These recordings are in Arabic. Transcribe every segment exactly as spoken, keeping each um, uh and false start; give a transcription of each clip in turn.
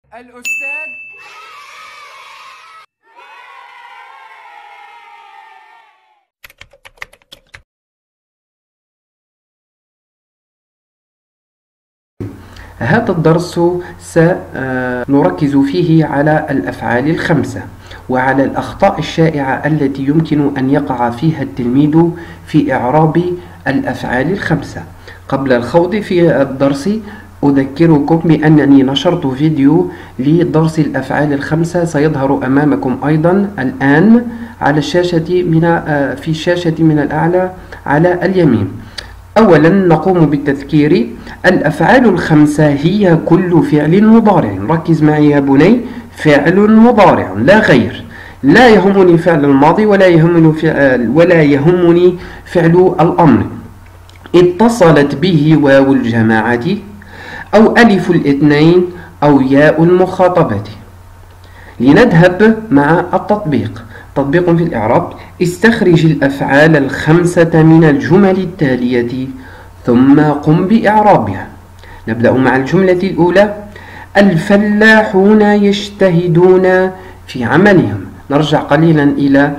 الأستاذ هذا الدرس سنركز فيه على الأفعال الخمسة وعلى الأخطاء الشائعة التي يمكن أن يقع فيها التلميذ في إعراب الأفعال الخمسة. قبل الخوض في الدرس أذكركم بأنني نشرت فيديو لدرس الأفعال الخمسة سيظهر أمامكم أيضا الآن على الشاشة من في الشاشة من الأعلى على اليمين. أولا نقوم بالتذكير. الأفعال الخمسة هي كل فعل مضارع، ركز معي يا بني، فعل مضارع لا غير، لا يهمني فعل الماضي ولا يهمني فعل ولا يهمني فعل الأمر اتصلت به واو الجماعة أو ألف الاثنين أو ياء المخاطبة. لنذهب مع التطبيق. تطبيق في الإعراب: استخرج الأفعال الخمسة من الجمل التالية ثم قم بإعرابها. نبدأ مع الجملة الأولى: الفلاحون يجتهدون في عملهم. نرجع قليلا إلى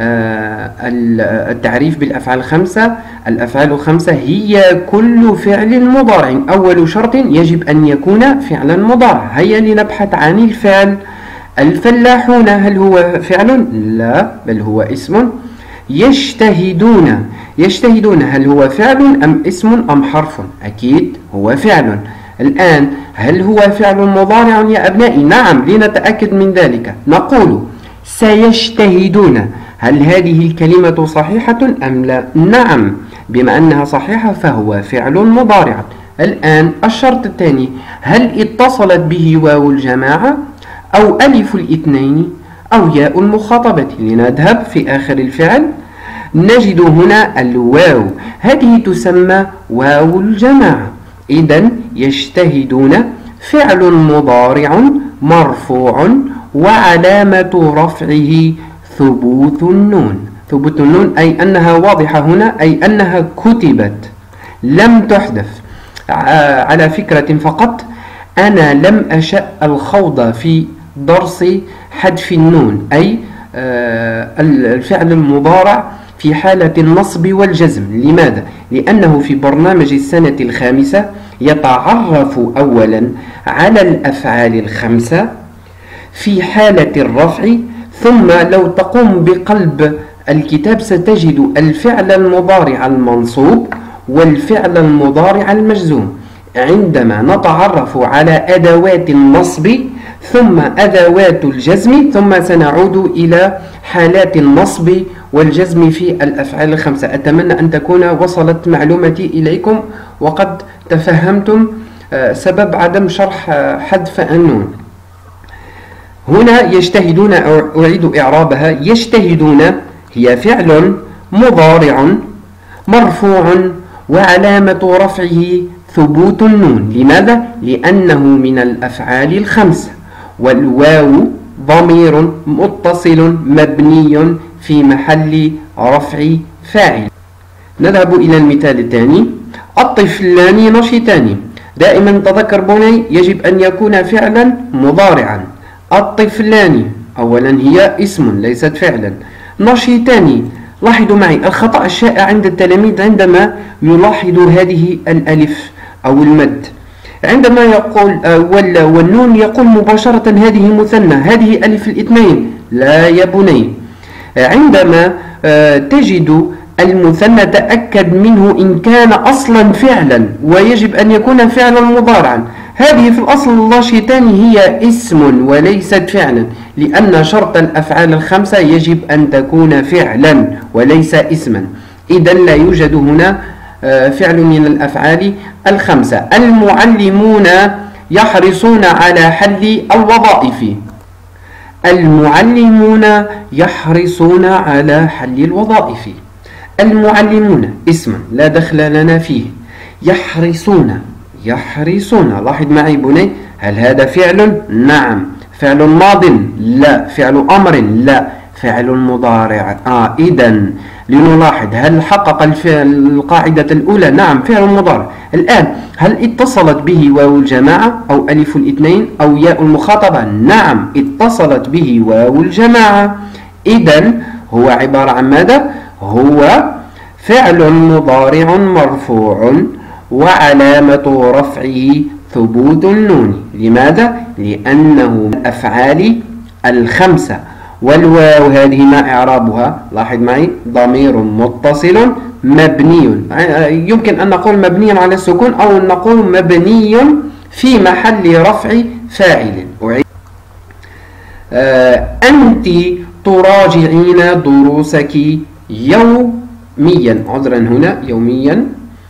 التعريف بالأفعال الخمسة. الأفعال الخمسة هي كل فعل مضارع، أول شرط يجب أن يكون فعلا مضارع. هيا لنبحث عن الفعل. الفلاحون هل هو فعل؟ لا، بل هو اسم. يجتهدون، يجتهدون هل هو فعل أم اسم أم حرف؟ أكيد هو فعل. الآن هل هو فعل مضارع يا أبنائي؟ نعم. لنتأكد من ذلك نقول سيجتهدون. هل هذه الكلمة صحيحة أم لا؟ نعم، بما أنها صحيحة فهو فعل مضارع. الآن الشرط الثاني: هل اتصلت به واو الجماعة أو ألف الاثنين أو ياء المخاطبة؟ لنذهب في آخر الفعل نجد هنا الواو، هذه تسمى واو الجماعة. إذن يجتهدون فعل مضارع مرفوع وعلامة رفعه ثبوت النون. ثبوت النون أي أنها واضحة هنا، أي أنها كتبت لم تحذف. على فكرة فقط، أنا لم أشأ الخوض في درس حذف النون، أي الفعل المضارع في حالة النصب والجزم. لماذا؟ لأنه في برنامج السنة الخامسة يتعرف أولا على الأفعال الخمسة في حالة الرفع، ثم لو تقوم بقلب الكتاب ستجد الفعل المضارع المنصوب والفعل المضارع المجزوم. عندما نتعرف على أدوات النصب ثم أدوات الجزم، ثم سنعود إلى حالات النصب والجزم في الأفعال الخمسة. أتمنى أن تكون وصلت معلومتي إليكم وقد تفهمتم سبب عدم شرح حذف النون. هنا يجتهدون، أعيد إعرابها. يجتهدون هي فعل مضارع مرفوع وعلامة رفعه ثبوت النون. لماذا؟ لأنه من الأفعال الخمسة، والواو ضمير متصل مبني في محل رفع فاعل. نذهب إلى المثال الثاني: الطفلان نشيطان. دائما تذكر بني يجب أن يكون فعلا مضارعا. الطفلان أولا هي اسم ليست فعلا. نشيطان، لاحظوا معي الخطأ الشائع عند التلاميذ عندما يلاحظ هذه الألف أو المد، عندما يقول ولا والنون يقول مباشرة هذه مثنى، هذه ألف الاثنين. لا يا بني، عندما تجد المثنى تأكد منه إن كان أصلا فعلا، ويجب أن يكون فعلا مضارعا. هذه في الأصل النشيطان هي اسم وليست فعلا، لأن شرط الأفعال الخمسة يجب أن تكون فعلا وليس اسما. إذن لا يوجد هنا فعل من الأفعال الخمسة. المعلمون يحرصون على حل الوظائف. المعلمون يحرصون على حل الوظائف. المعلمون اسم لا دخل لنا فيه. يحرصون، يحرصون، لاحظ معي بني، هل هذا فعل؟ نعم. فعل ماض؟ لا. فعل أمر؟ لا. فعل مضارع. آه إذن لنلاحظ هل حقق الفعل القاعدة الأولى؟ نعم، فعل مضارع. الآن هل اتصلت به واو الجماعة أو ألف الاثنين أو ياء المخاطبة؟ نعم، اتصلت به واو الجماعة. إذن هو عبارة عن ماذا؟ هو فعل مضارع مرفوع وعلامة رفعه ثبوت النون. لماذا؟ لأنه من الأفعال الخمسة. والواو هذه ما إعرابها؟ لاحظ معي، ضمير متصل مبني، يمكن أن نقول مبني على السكون أو نقول مبني في محل رفع فاعل. آه أنت تراجعين دروسك يوميا، عذرا هنا يوميا.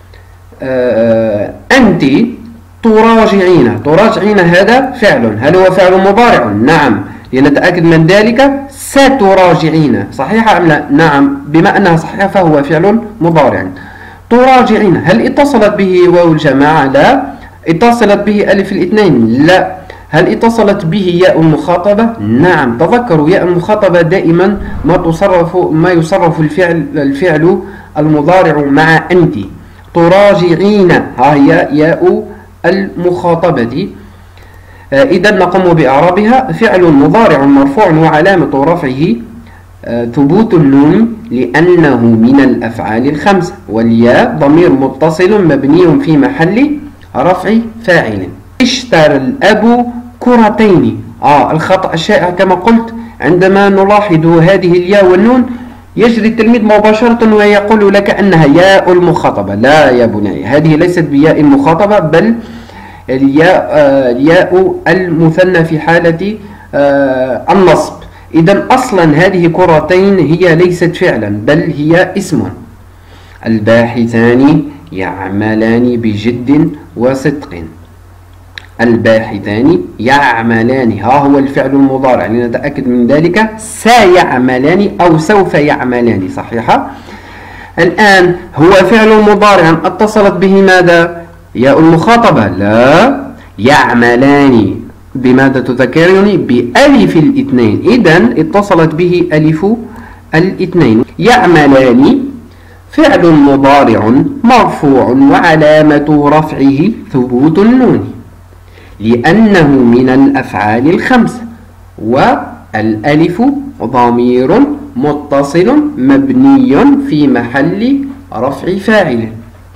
آه أنت تراجعين، تراجعين هذا فعل، هل هو فعل مضارع؟ نعم، لنتأكد من ذلك ستراجعين صحيحة أم لا؟ نعم، بما أنها صحيحة فهو فعل مضارع. تراجعين هل اتصلت به واو الجماعة؟ لا. اتصلت به ألف الاثنين؟ لا. هل اتصلت به ياء المخاطبة؟ نعم. تذكروا ياء المخاطبة دائما ما تصرف ما يصرف الفعل الفعل المضارع مع أنت. تراجعين ها هي ياء المخاطبة. إذا نقوم بإعرابها فعل مضارع مرفوع وعلامة رفعه ثبوت النون لأنه من الأفعال الخمسة، والياء ضمير متصل مبني في محل رفع فاعل. اشترى الأب كرتين. آه الخطأ الشائع كما قلت عندما نلاحظ هذه الياء والنون يجري التلميذ مباشرة ويقول لك أنها ياء المخاطبة. لا يا بني، هذه ليست بياء المخاطبة، بل الياء الياء المثنى في حالة النصب. إذا أصلا هذه كرتين هي ليست فعلا بل هي اسم. الباحثان يعملان بجد وصدق. الباحثان يعملان ها هو الفعل المضارع، لنتأكد من ذلك سيعملان أو سوف يعملان صحيحة. الآن هو فعل مضارع اتصلت به ماذا؟ ياء المخاطبة؟ لا. يعملان بماذا تذكرني؟ بألف الاثنين، إذن اتصلت به ألف الاثنين. يعملان فعل مضارع مرفوع وعلامة رفعه ثبوت النون لأنه من الأفعال الخمسة، والألف ضمير متصل مبني في محل رفع فاعل.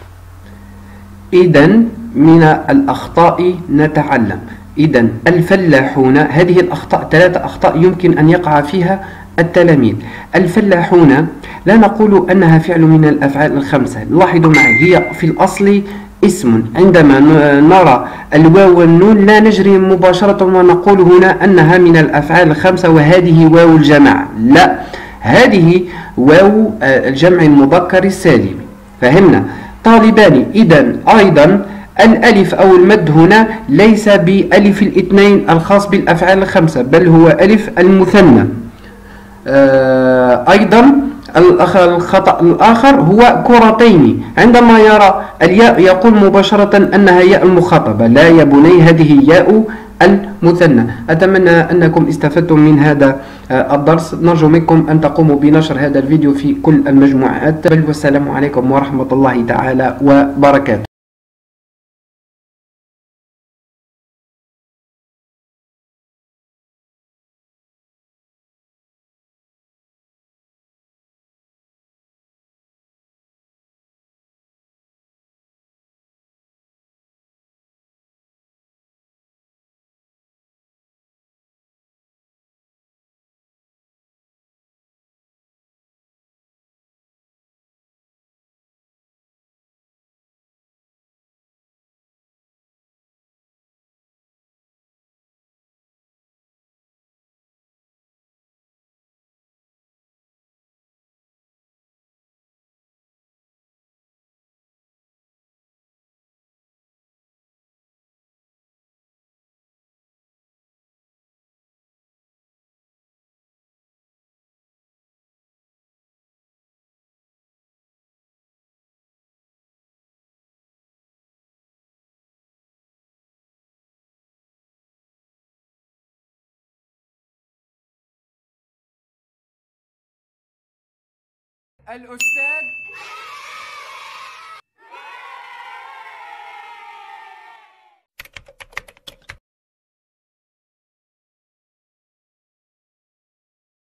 إذن من الأخطاء نتعلم. إذن الفلاحون، هذه الأخطاء ثلاثة أخطاء يمكن أن يقع فيها التلاميذ. الفلاحون لا نقول أنها فعل من الأفعال الخمسة، لاحظوا معي هي في الأصل اسم. عندما نرى الواو والنون لا نجري مباشرة ونقول هنا أنها من الأفعال الخمسة وهذه واو الجماعة، لا، هذه واو الجمع المذكر السالم. فهمنا طالبان؟ إذن أيضا الألف أو المد هنا ليس بألف الاثنين الخاص بالأفعال الخمسة بل هو ألف المثنى. أيضا الخطأ الآخر هو كرتين، عندما يرى الياء يقول مباشرة أنها ياء المخاطبة. لا يا بني، هذه ياء المثنى. أتمنى أنكم استفدتم من هذا الدرس. نرجو منكم أن تقوموا بنشر هذا الفيديو في كل المجموعات. والسلام عليكم ورحمة الله تعالى وبركاته. الأستاذ